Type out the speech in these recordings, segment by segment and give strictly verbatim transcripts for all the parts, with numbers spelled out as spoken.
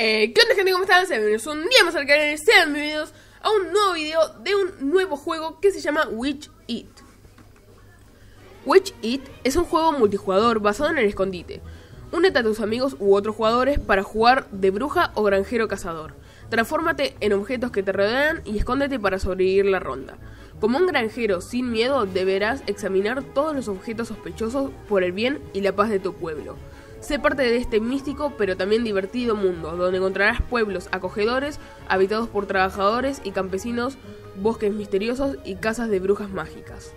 Eh, ¿Qué onda, gente? ¿Cómo están? Sean bienvenidos un día más al canal. Sean bienvenidos a un nuevo video de un nuevo juego que se llama Witch It. Witch It es un juego multijugador basado en el escondite. Únete a tus amigos u otros jugadores para jugar de bruja o granjero cazador. Transfórmate en objetos que te rodean y escóndete para sobrevivir la ronda. Como un granjero sin miedo, deberás examinar todos los objetos sospechosos por el bien y la paz de tu pueblo. Sé parte de este místico pero también divertido mundo, donde encontrarás pueblos acogedores, habitados por trabajadores y campesinos, bosques misteriosos y casas de brujas mágicas.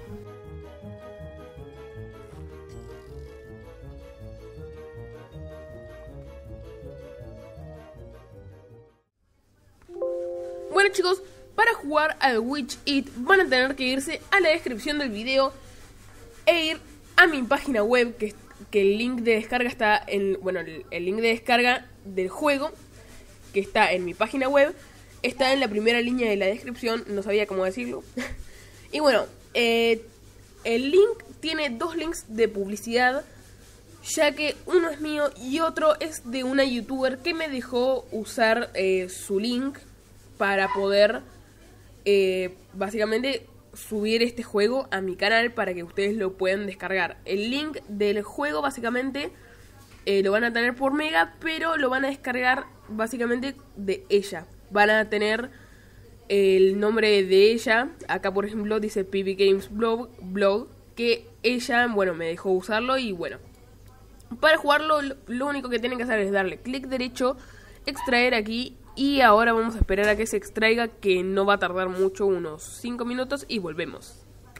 Bueno, chicos, para jugar al Witch It van a tener que irse a la descripción del video e ir a mi página web, que, que el link de descarga está en, bueno, el, el link de descarga del juego, que está en mi página web, está en la primera línea de la descripción, no sabía cómo decirlo. Y bueno, eh, el link tiene dos links de publicidad, ya que uno es mío y otro es de una youtuber que me dejó usar eh, su link para poder eh, básicamente subir este juego a mi canal para que ustedes lo puedan descargar. El link del juego básicamente eh, lo van a tener por Mega, pero lo van a descargar básicamente de ella. Van a tener el nombre de ella. Acá por ejemplo dice P B Games Blog, blog que ella, bueno, me dejó usarlo. Y bueno, para jugarlo lo único que tienen que hacer es darle clic derecho, extraer aquí. Y ahora vamos a esperar a que se extraiga, que no va a tardar mucho, unos cinco minutos, y volvemos.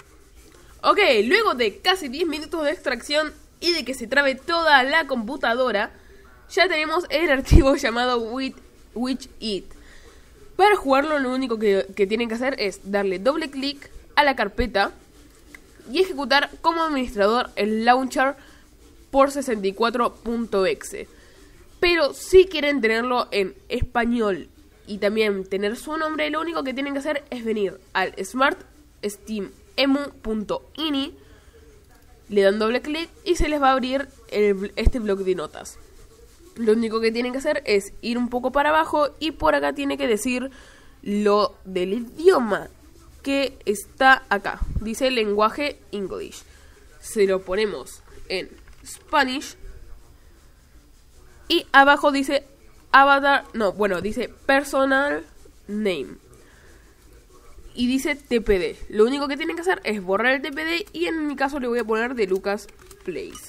Ok, luego de casi diez minutos de extracción y de que se trabe toda la computadora, ya tenemos el archivo llamado Witch It. Para jugarlo lo único que, que tienen que hacer es darle doble clic a la carpeta y ejecutar como administrador el launcher por sesenta y cuatro punto exe. Pero si quieren tenerlo en español y también tener su nombre, lo único que tienen que hacer es venir al smart steam emu punto ini, le dan doble clic y se les va a abrir el, este bloc de notas. Lo único que tienen que hacer es ir un poco para abajo y por acá tiene que decir lo del idioma que está acá. Dice lenguaje English. Se lo ponemos en Spanish. Y abajo dice avatar, no, bueno, dice personal name. Y dice T P D. Lo único que tienen que hacer es borrar el T P D y en mi caso le voy a poner de Lucas Plays.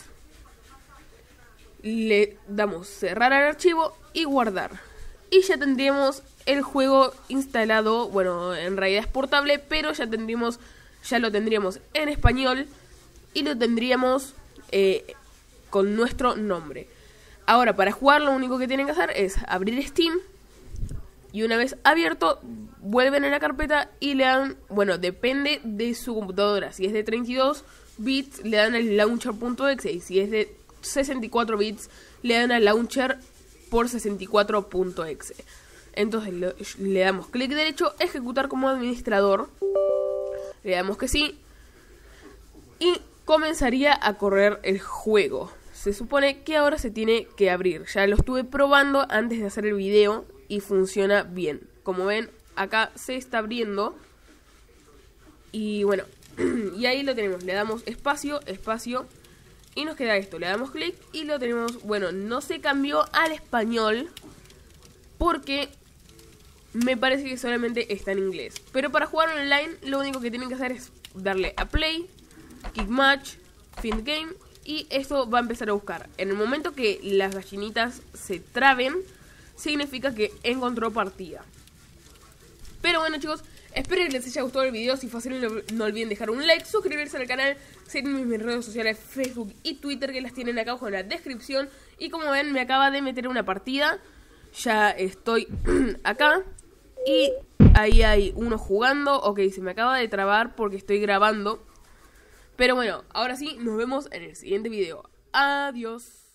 Le damos cerrar al archivo y guardar. Y ya tendríamos el juego instalado. Bueno, en realidad es portable, pero ya tendríamos, ya lo tendríamos en español y lo tendríamos eh, con nuestro nombre. Ahora, para jugar lo único que tienen que hacer es abrir Steam y una vez abierto vuelven a la carpeta y le dan, bueno, depende de su computadora. Si es de treinta y dos bits le dan el launcher punto exe y si es de sesenta y cuatro bits le dan al launcher por sesenta y cuatro punto exe. Entonces le, le damos clic derecho, ejecutar como administrador, le damos que sí y comenzaría a correr el juego. Se supone que ahora se tiene que abrir. Ya lo estuve probando antes de hacer el video y funciona bien. Como ven, acá se está abriendo. Y bueno, y ahí lo tenemos. Le damos espacio, espacio. Y nos queda esto. Le damos clic y lo tenemos. Bueno, no se cambió al español porque me parece que solamente está en inglés. Pero para jugar online lo único que tienen que hacer es darle a play, kick match, fin game. Y esto va a empezar a buscar. En el momento que las gallinitas se traben, significa que encontró partida. Pero bueno, chicos, espero que les haya gustado el video. Si fue así, no, no olviden dejar un like, suscribirse al canal, seguirme en mis redes sociales, Facebook y Twitter, que las tienen acá abajo en la descripción. Y como ven, me acaba de meter una partida. Ya estoy acá. Y ahí hay uno jugando. Ok, se me acaba de trabar porque estoy grabando. Pero bueno, ahora sí, nos vemos en el siguiente video. Adiós.